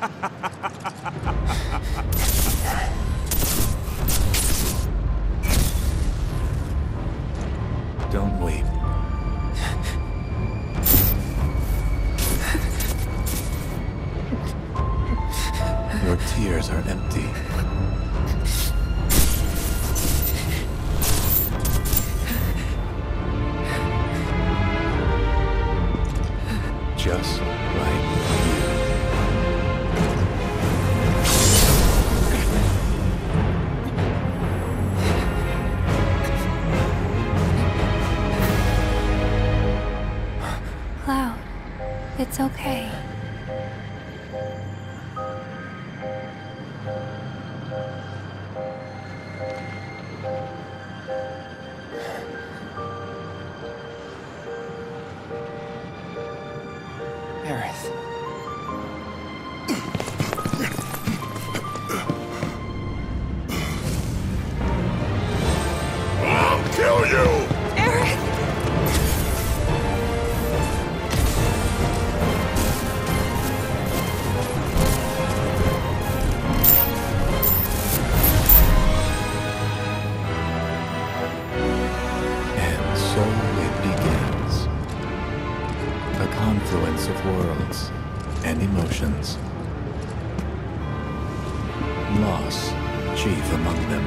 Don't weep. Your tears are empty. Just like you. Cloud, it's okay. Aerith. I'll kill you! Aerith! And so it begins. A confluence of worlds and emotions. Loss, chief among them.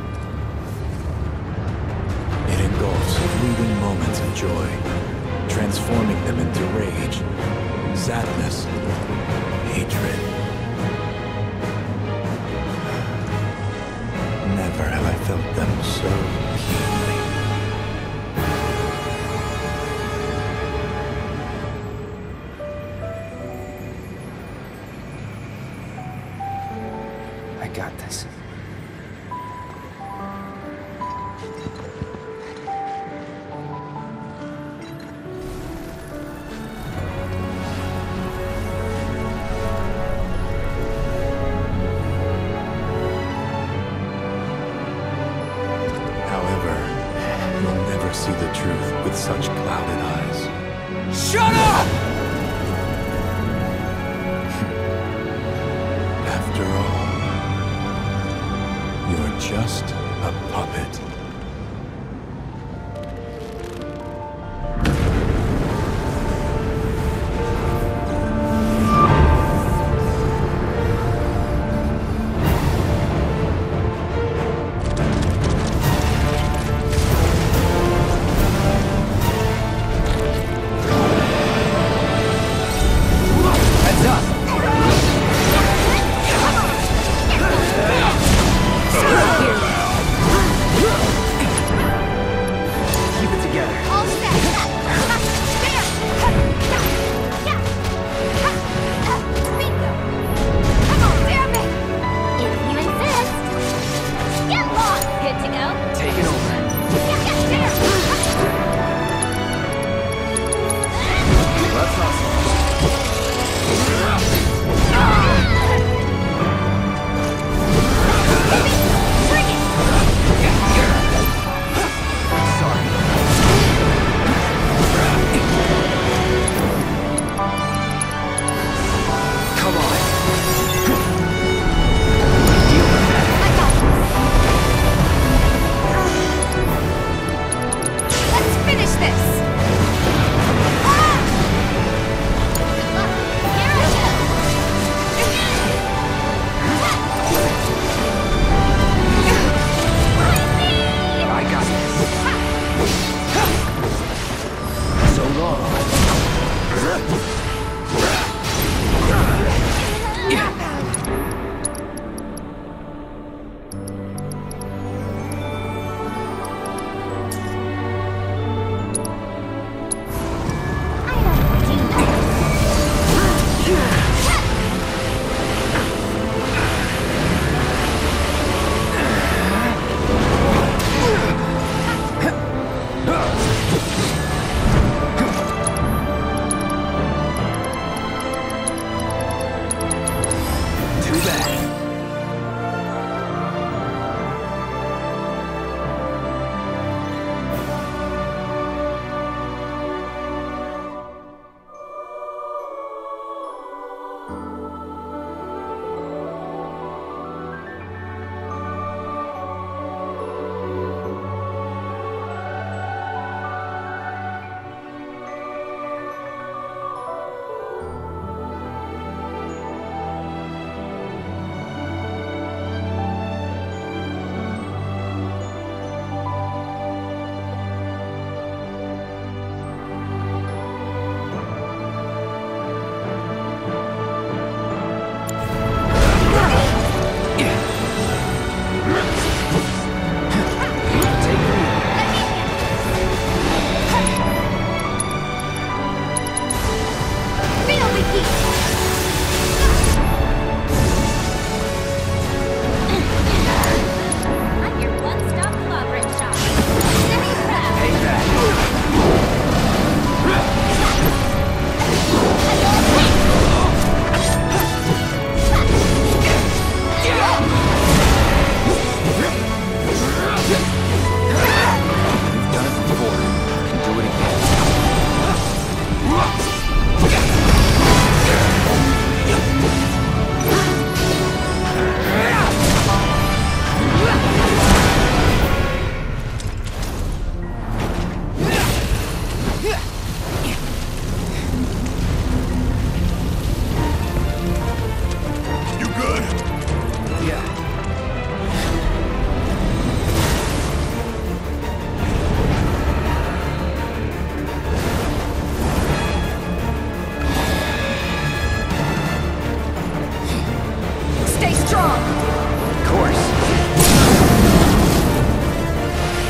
It engulfs fleeting moments of joy, transforming them into rage, sadness, hatred. Never have I felt them so keenly. I got this. However, you'll never see the truth with such clouded eyes. Shut up! After all, you're just a puppet.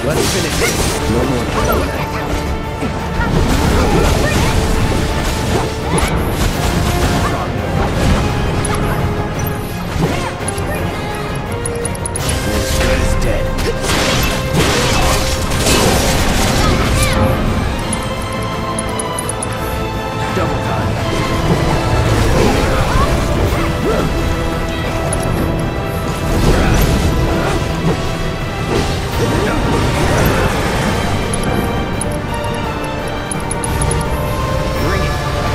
Let's finish it. No more trouble. As good as dead. Double time. Bring it.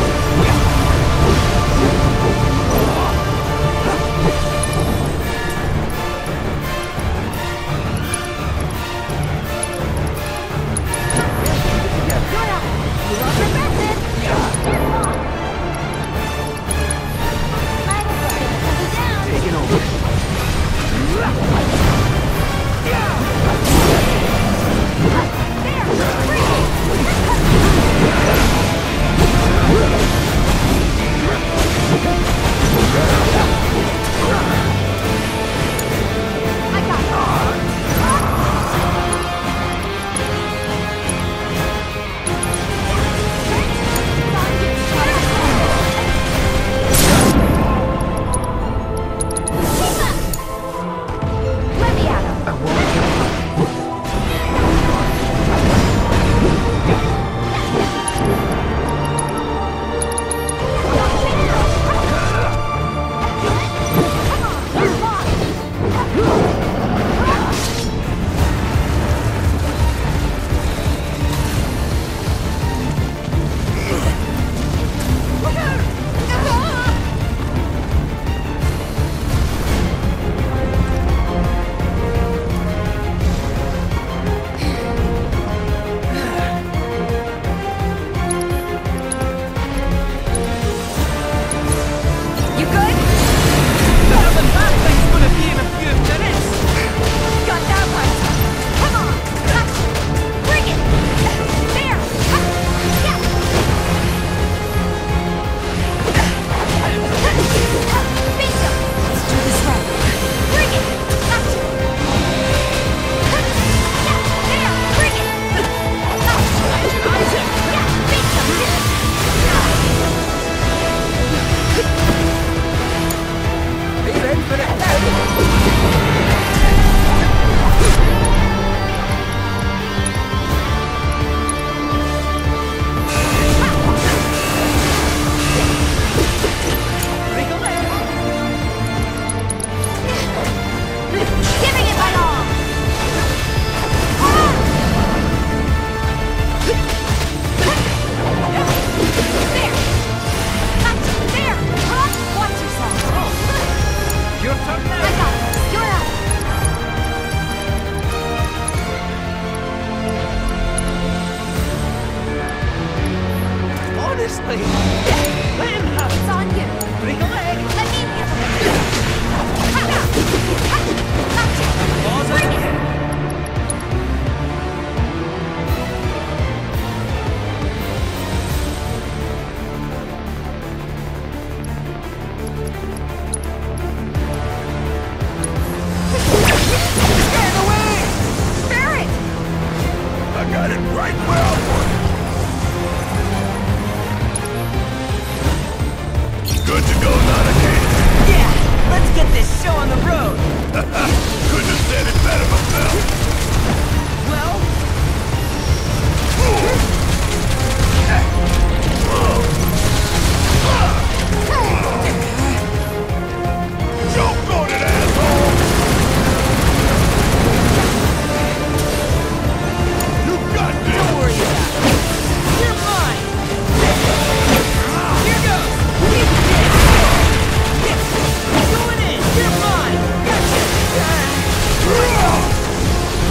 Taking over. Honestly, let him have it. It's on you. Bring a leg. Let me handle it. Pause it. Get away! Barret! I got it right where I want it. Good to go, Nanake. Yeah, let's get this show on the road. Couldn't have said it better myself. Well, Joke on it, asshole! You got this! don't worry about it. You're mine. Here goes. Going in. You're mine. Gotcha.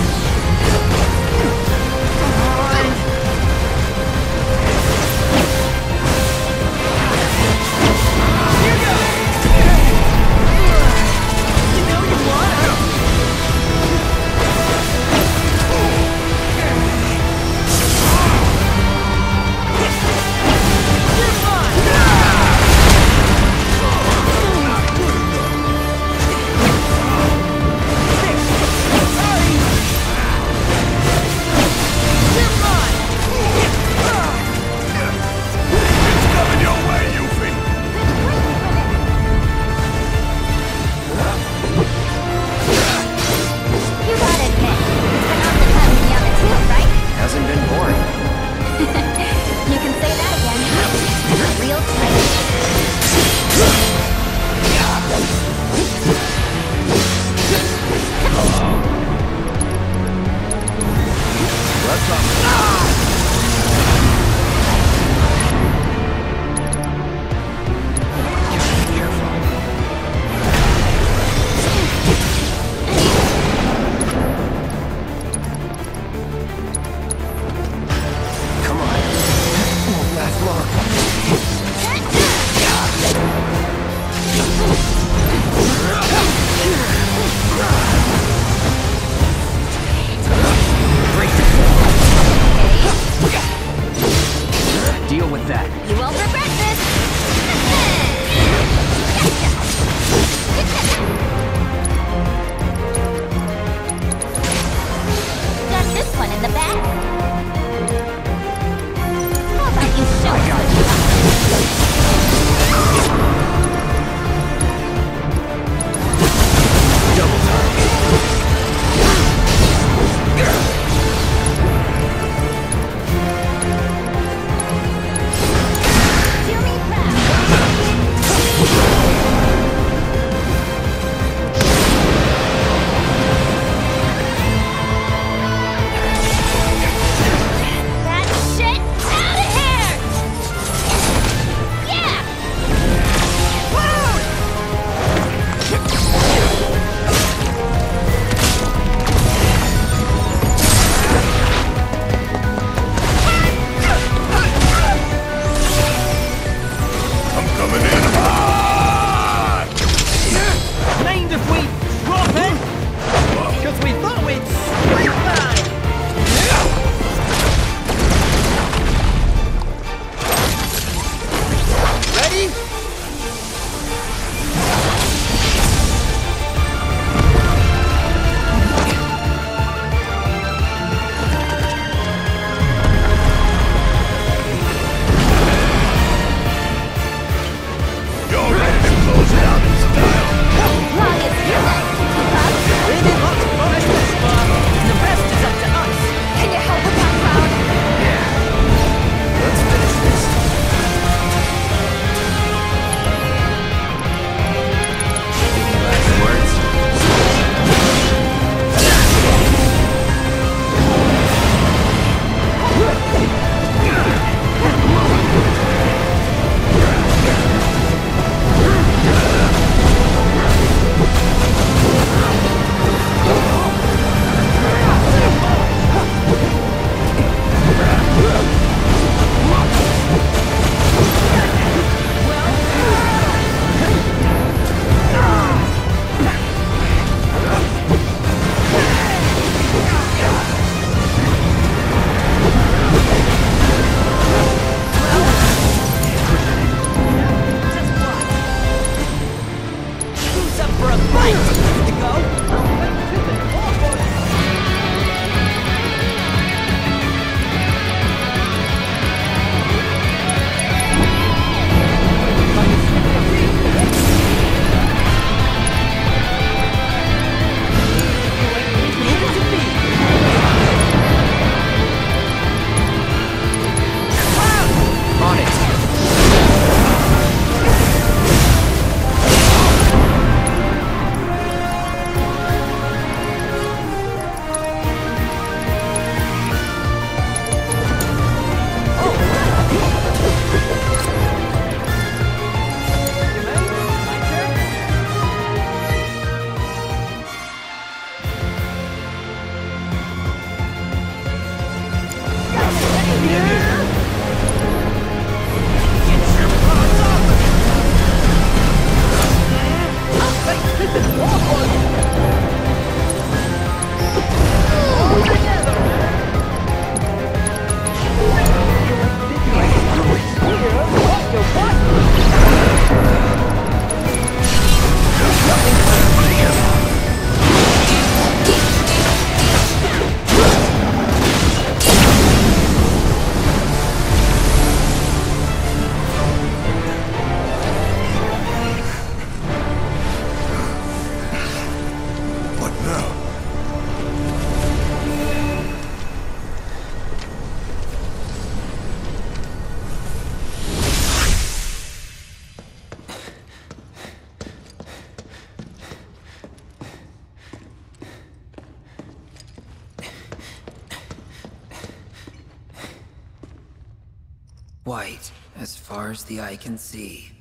White, as far as the eye can see.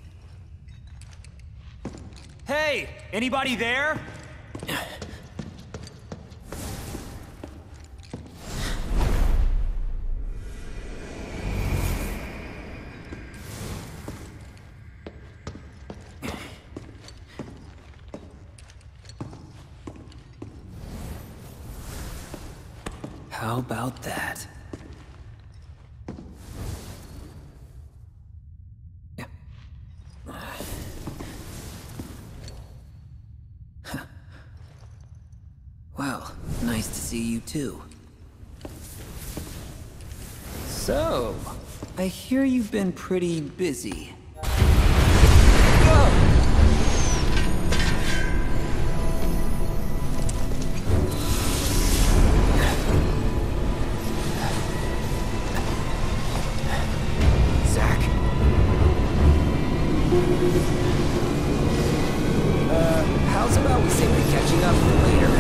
Hey! Anybody there? How about that? Well, nice to see you too. So, I hear you've been pretty busy. Zack? How's about we save the catching up for later?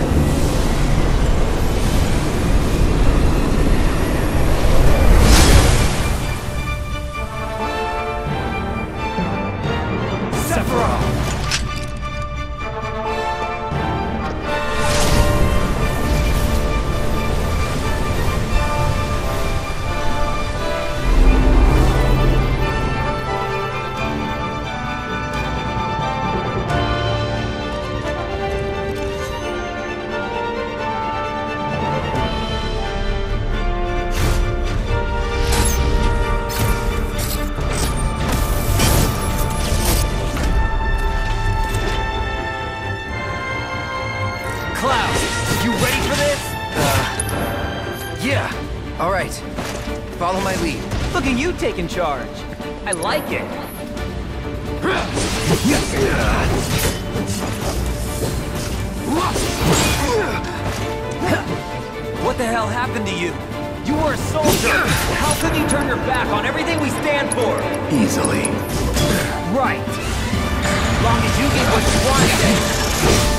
Yeah! Alright. Follow my lead. Look at you taking charge. I like it. What the hell happened to you? You were a soldier. How could you turn your back on everything we stand for? Easily. Right. Long as you get what you wanted.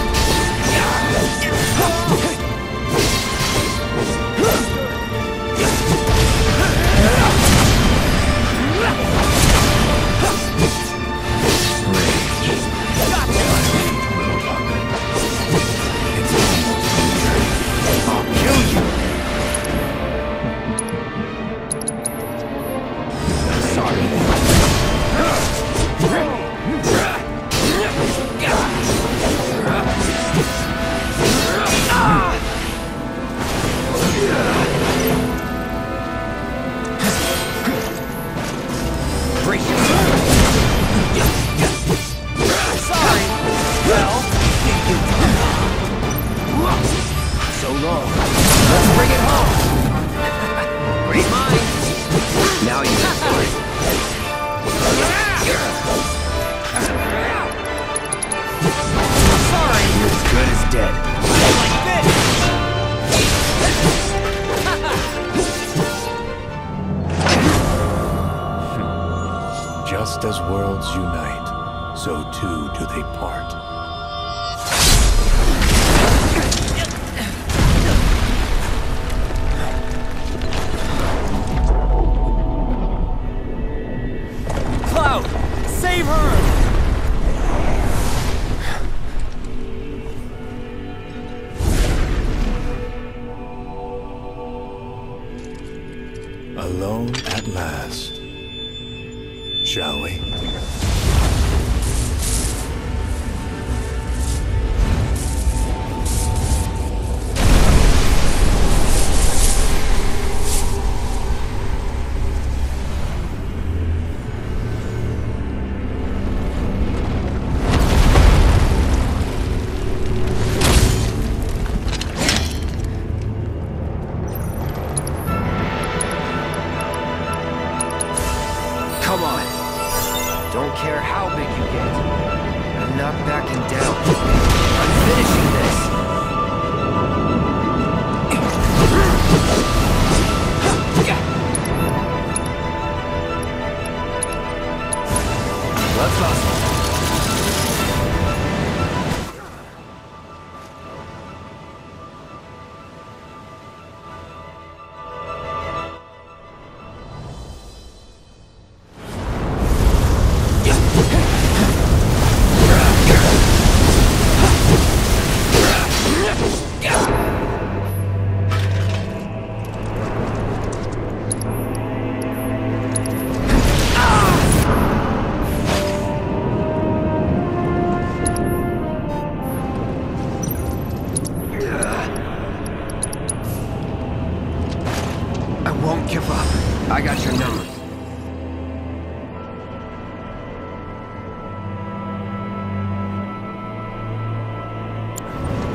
Just as worlds unite, so too do they part. Cloud! Save her! Alone at last. Shall we? Come on. Don't care how big you get. I'm not backing down. I'm finishing this. Let's hustle.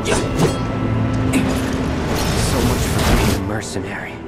So much for being a mercenary.